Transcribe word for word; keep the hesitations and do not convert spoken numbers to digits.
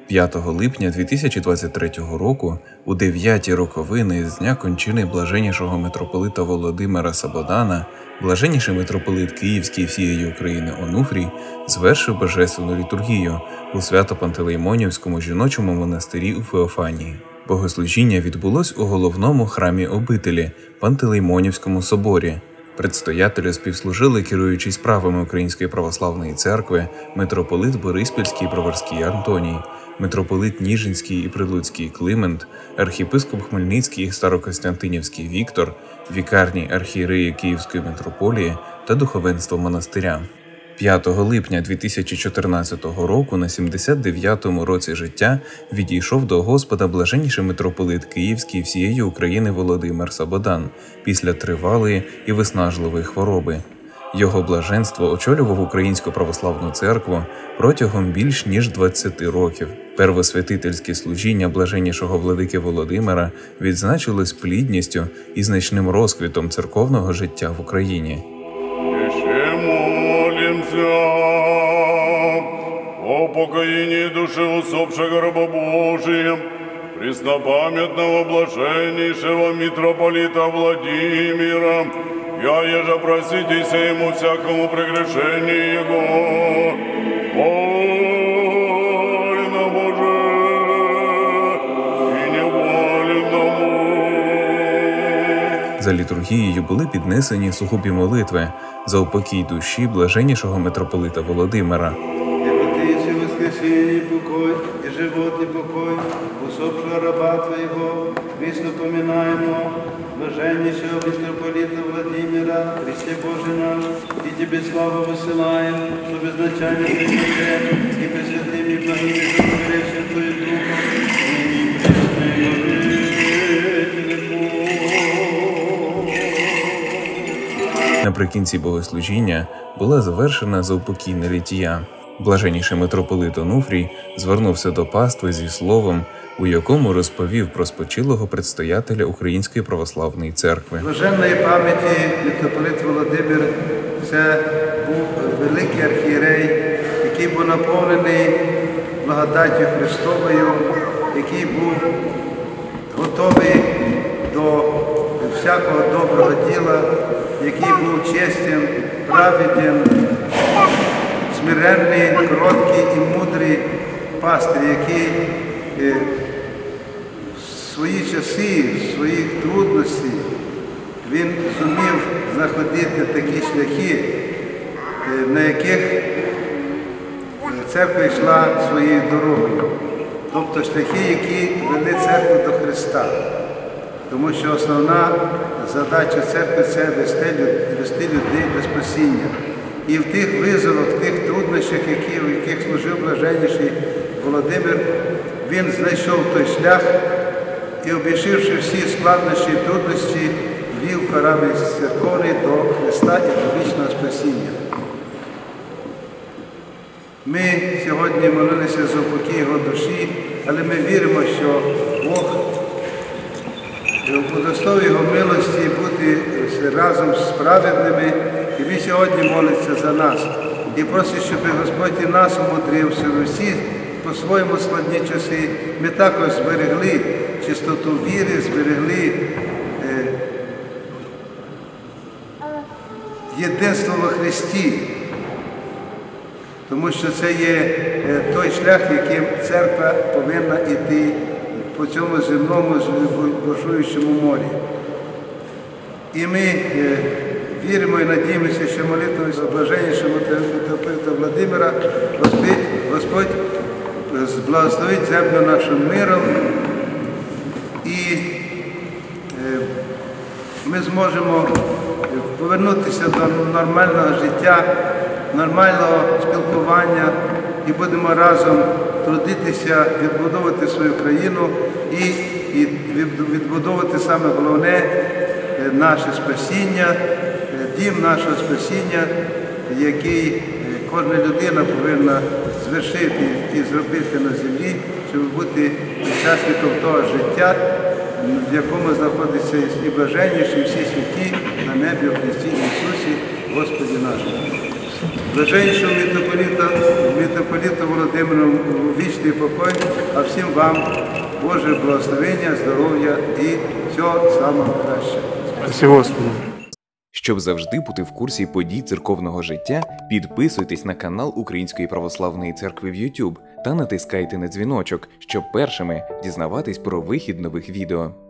п'ятого липня дві тисячі двадцять третього року, у дев'яті роковини з дня кончини блаженнішого митрополита Володимира Сабодана, блаженніший митрополит Київський всієї України Онуфрій звершив божественну літургію у Свято-Пантелеймонівському жіночому монастирі у Феофанії. Богослужіння відбулось у головному храмі обителі – Пантелеймонівському соборі. Предстоятелю співслужили, керуючий справами Української православної церкви, митрополит Бориспільський і Броварський Антоній, митрополит Ніжинський і Прилуцький Климент, архієпископ Хмельницький і Старокостянтинівський Віктор, вікарні архієреї Київської митрополії та духовенство монастиря. п'ятого липня дві тисячі чотирнадцятого року на сімдесят дев'ятому році життя відійшов до Господа блаженніший митрополит Київський всієї України Володимир Сабодан після тривалої і виснажливої хвороби. Його блаженство очолював Українську православну церкву протягом більш ніж двадцяти років. Первосвятительське служіння блаженнішого владики Володимира відзначилось плідністю і значним розквітом церковного життя в Україні. О покоении души усопшего раба Божия, преснопамятного блаженнейшего митрополита Владимира, я еже проситесь ему всякому прегрешению его. Вольно Боже и невольному. За літургією були піднесені сугубі молитви за упокій душі блаженнішого митрополита Володимира. Воскресение, покой и живот и покой усопшего раба Твоего, Христу поминаемого, блаженнейшего митрополита Владимира, Христе Боже наш, и Тебе славу высылаем, что безначально Ты и пресвятым и благовестным грешен Твоим Духом, и пресвятым. Наприкінці богослужіння була завершена заупокійна літія. Блаженніший митрополит Онуфрій звернувся до пастви зі словом, у якому розповів про спочилого предстоятеля Української православної церкви. Блаженної пам'яті митрополит Володимир – це був великий архієрей, який був наповнений благодаттю Христовою, який був готовий до всякого доброго діла, який був честен, праведен, смиренний, кроткий і мудрий пастир, який в свої часи, в своїх трудностях, він зумів знаходити такі шляхи, на яких церква йшла своєю дорогою. Тобто шляхи, які вели церкву до Христа. Тому що основна задача церкви – це вести людей до спасіння. І в тих визовах, в тих труднощах, які, в яких служив блаженніший Володимир, він знайшов той шлях і, обійшовши всі складнощі і трудності, вів корабль церковний до Христа і до вічного спасіння. Ми сьогодні молилися за упокій його душі, але ми віримо, що Бог удостоїв його милості бути разом з праведними, і він сьогодні молиться за нас. І просить, щоб Господь і нас умудрив, щоб всі по-своєму складні часи ми також зберегли чистоту віри, зберегли е, єдинство во Христі. Тому що це є е, той шлях, яким церква повинна йти по цьому земному бушуючому морі. І ми е, віримо і надіємося, що молитвою за блаженнішого митрополита Владимира Господь, Господь благословить землю нашим миром, і е, ми зможемо повернутися до нормального життя, нормального спілкування і будемо разом трудитися, відбудовувати свою країну і, і відбудовувати саме головне наше спасіння, дім нашого спасіння, який кожна людина повинна звершити і зробити на землі, щоб бути учасником того життя, в якому знаходиться і блаженніші, і всі святі на небі у Христі Ісусі, Господі нашому. Блаженнішого митрополита, митрополита Володимира у вічний покой, а всім вам Боже благословення, здоров'я і всього самого кращого. Спасибо Господу. Щоб завжди бути в курсі подій церковного життя, підписуйтесь на канал Української Православної Церкви в YouTube та натискайте на дзвіночок, щоб першими дізнаватись про вихід нових відео.